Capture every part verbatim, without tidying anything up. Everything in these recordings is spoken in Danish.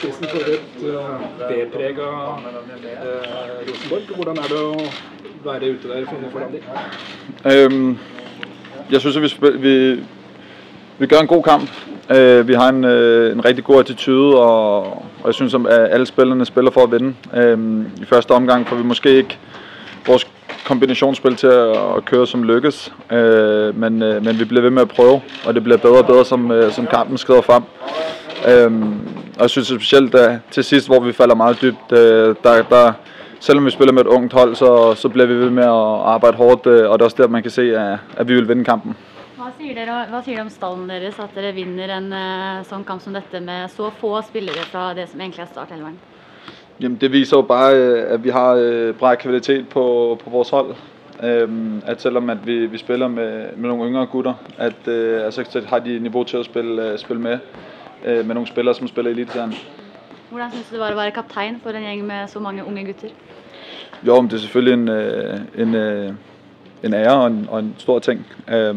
spissen for et uh, B-prega uh, Rosenborg. Hvordan er det å være ute der for, foran de? Øhm, jeg synes, at vi, spil, vi, vi gør en god kamp. Uh, vi har en, uh, en rigtig god attitude, og, og jeg synes, at alle spillerne spiller for at vinde. Uh, I første omgang får vi måske ikke vores kombinationsspil til at køre som lykkes, øh, men, øh, men vi bliver ved med at prøve, og det bliver bedre og bedre, som, øh, som kampen skrider frem. Øh, og jeg synes specielt da, til sidst, hvor vi falder meget dybt, øh, der, der, selvom vi spiller med et ungt hold, så, så bliver vi ved med at arbejde hårdt, øh, og det er også der, man kan se, at, at vi vil vinde kampen. Hvad siger dere, hvad siger dere om stallen deres, at dere vinder en uh, sådan kamp som dette med så få spillere fra det som egentlig er startelveren? Jamen, det viser jo bare, at vi har bred kvalitet på, på vores hold. At selvom at vi, vi spiller med, med nogle yngre gutter, at altså, har de niveau til at spille, spille med med nogle spillere, som spiller i Eliteserien. Hvordan synes du det var at være kaptajn for en gjeng med så mange unge gutter? Jo, men det er selvfølgelig en, en, en ære og en, og en stor ting.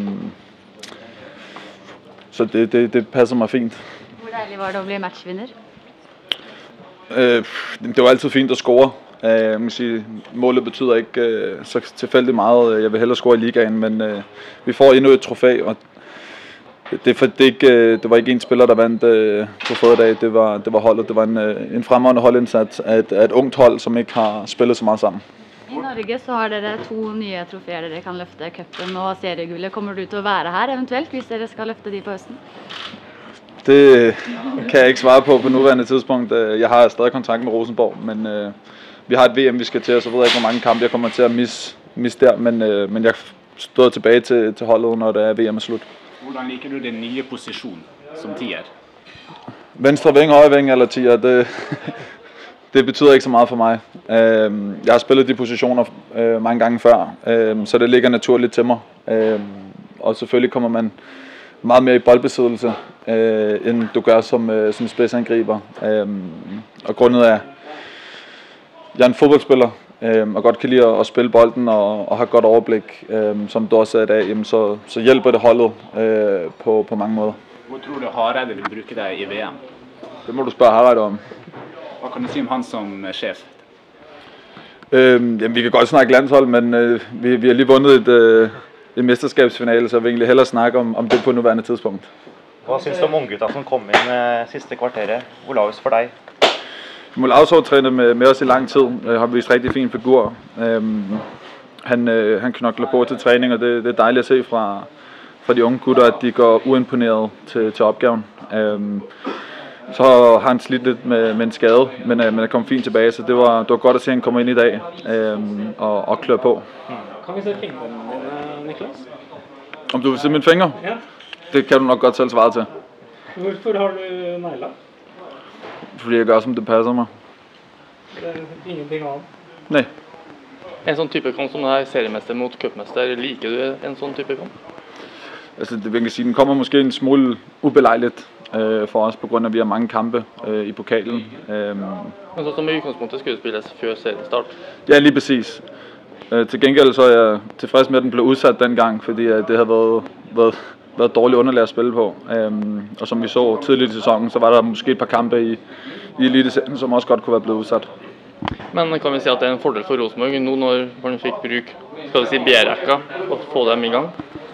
Så det, det, det passer mig fint. Hvor dejligt var det at blive matchvinder? Øh, det var altid fint at score. Øh, jeg må sige, målet betyder ikke øh, så tilfældigt meget. Jeg vil hellere score i ligaen, men øh, vi får endnu et trofæ, og det, for, det, ikke, øh, det var ikke en spiller, der vandt øh, trofæet i dag. Det var, det var holdet. Det var en, øh, en fremragende holdindsats af et, af et ungt hold, som ikke har spillet så meget sammen. I Norge så har dere to nye trofæer dere kan løfte, cupen og seriegullet. Kommer du til at være her eventuelt, hvis dere skal løfte de på høsten? Det kan jeg ikke svare på på nuværende tidspunkt. Jeg har stadig kontakt med Rosenborg, men øh, vi har et V M, vi skal til, og så ved jeg ikke, hvor mange kampe jeg kommer til at misse, misse der, men, øh, men jeg står tilbage til, til holdet, når det er V M er slut. Hvordan liker du den nye position som tier? Venstre ving, højre ving eller tier, det, det betyder ikke så meget for mig. Øh, jeg har spillet de positioner øh, mange gange før, øh, så det ligger naturligt til mig. Øh, og selvfølgelig kommer man meget mere i boldbesiddelse, øh, end du gør som, øh, som spidsangriber. Øh, og grundet af, jeg er en fodboldspiller, øh, og godt kan lide at, at spille bolden og, og har godt overblik, øh, som du også sagde i dag, jamen, så, så hjælper det holdet øh, på, på mange måder. Hvor tror du Hareide vil bruge dig i V M? Det må du spørge Hareide om. Hvad kan du sige om han som chef? Øh, jamen, vi kan godt snakke landshold, men øh, vi, vi har lige vundet et... Øh, i mesterskabsfinale, så jeg vil egentlig hellere snakke om, om det på nuværende tidspunkt. Hvad synes du om unggutta som kom ind uh, sidste kvarteret? Olaus for dig? Olaus har trænet med, med os i lang tid, uh, har vist rigtig fin figur. Um, han, uh, han knokler på til træning, og det, det er dejligt at se fra, fra de unge gutter, at de går uimponeret til, til opgaven. Um, så har han slidt lidt med, med en skade, men, uh, men er kommet fint tilbage, så det var, det var godt at se, at han kommer ind i dag um, og, og klør på. Hmm. Kan vi se fingrene, Niklas? Om du vil se mine fingre? Ja. Det kan du nok godt selv svare til. Hvorfor har du negler? Fordi jeg gør, som det passer mig. Det er ingenting andet? Nej. En sånn type kamp som det her, seriemester mot cupmester, liker du en sånn type kamp? Altså, det vil jeg sige, den kommer måske en smule ubelejligt øh, for os, på grund af, at vi har mange kampe øh, i pokalen. Øh, Men så som i udgangspunktet skulle spilles før seriestart? Ja, lige præcis. Øh, til gengæld så er jeg tilfreds med, at den blev udsat dengang, fordi øh, det havde været, været, været dårligt underlag at spille på. Øh, og som vi så tidligt i sæsonen, så var der måske et par kampe i, i Eliteserien, som også godt kunne være blevet udsat. Men kan vi si at det er en fordel for Rosenborg nu når man fik bruk, skal vi si, B-rækka, og få dem i gang?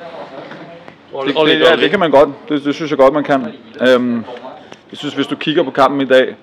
Det, det, ja, det kan man godt. Det, det synes jeg godt, man kan. Øhm, jeg synes, hvis du kigger på kampen i dag,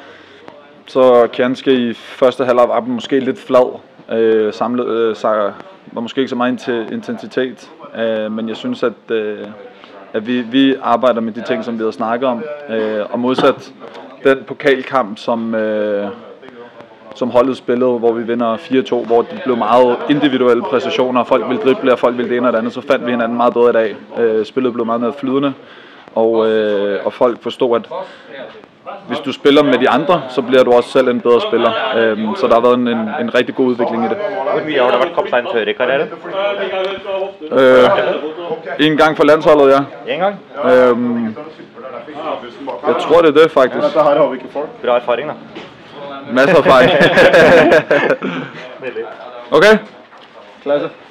så Kjanske i første halvleg var måske lidt flad. Øh, samlet, øh, så var måske ikke så meget intensitet. Øh, men jeg synes, at, øh, at vi, vi arbejder med de ting, som vi har snakket om. Øh, og modsat den pokalkamp, som... Øh, som holdet spillede, hvor vi vinder fire to, hvor det blev meget individuelle præstationer, folk ville drible, og folk ville det ene og det andet, så fandt vi hinanden meget bedre i dag. Øh, spillet blev meget mere flydende, og, øh, og folk forstod, at hvis du spiller med de andre, så bliver du også selv en bedre spiller. Øh, så der har været en, en, en rigtig god udvikling i det. Hvor mye har du været kaptajn før i karrieren? Øh, en gang for landsholdet, ja. En gang? Øh, jeg tror, det er det, faktisk. Bra erfaring, da. Masser af fejl. Okay. Klasse.